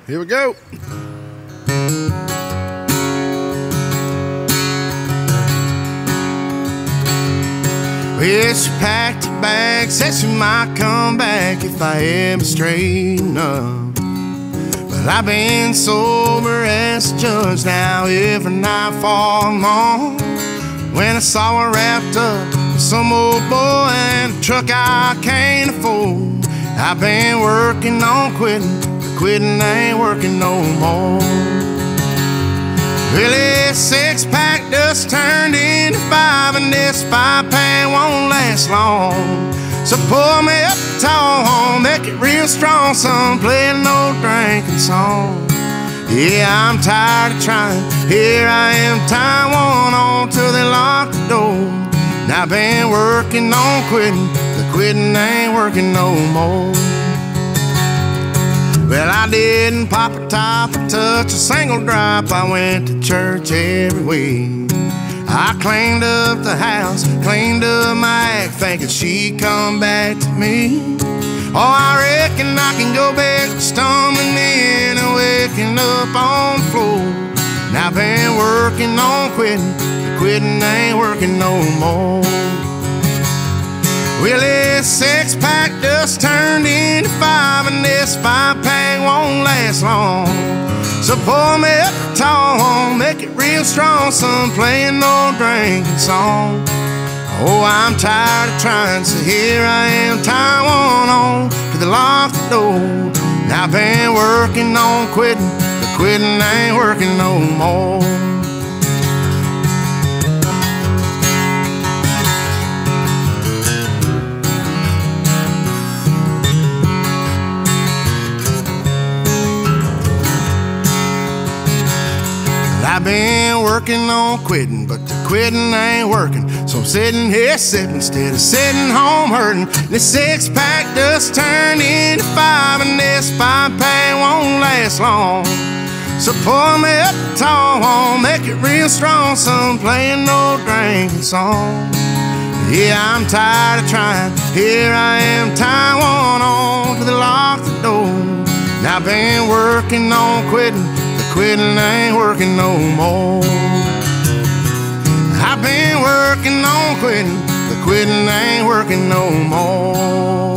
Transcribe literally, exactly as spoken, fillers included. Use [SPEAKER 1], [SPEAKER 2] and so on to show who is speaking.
[SPEAKER 1] Here we go. Well, she packed her bag, said she might come back if I ever straighten up. But I've been sober as a judge now every night for long. When I saw her wrapped up with some old boy in a truck I can't afford, I've been working on quitting, but quitting ain't working no more. Well, this six-pack just turned into five, and this five-pack won't last long. So pour me up a tall, make it real strong, son, play an old drinking song. Yeah, I'm tired of trying, here I am, time won't on till they lock the door. Now I've been working on quitting, but quitting ain't working no more. Well, I didn't pop a top or touch a single drop. I went to church every week. I cleaned up the house, cleaned up my act, thinking she'd come back to me. Oh, I reckon I can go back to stumbling in and waking up on the floor. Now I've been working on quitting, but quitting ain't working no more. Well, this six-pack just turned into five, and this five-pack won't last long. So pour me up a tall, make it real strong, son, play an old drinking song. Oh, I'm tired of trying, so here I am, time won't on till they lock the door. Now I've been working on quitting, but quitting ain't working no more. I've been working on quitting, but the quitting ain't working. So I'm sitting here sipping instead of sitting home hurting. This six-pack just turned into five, and this five-pack won't last long. So pour me up a tall, make it real strong, son, play an old drinking song. Yeah, I'm tired of trying, here I am, time won't on till they lock the door. Now I've been working on quitting, quitting ain't working no more. I've been working on quitting, but quitting ain't working no more.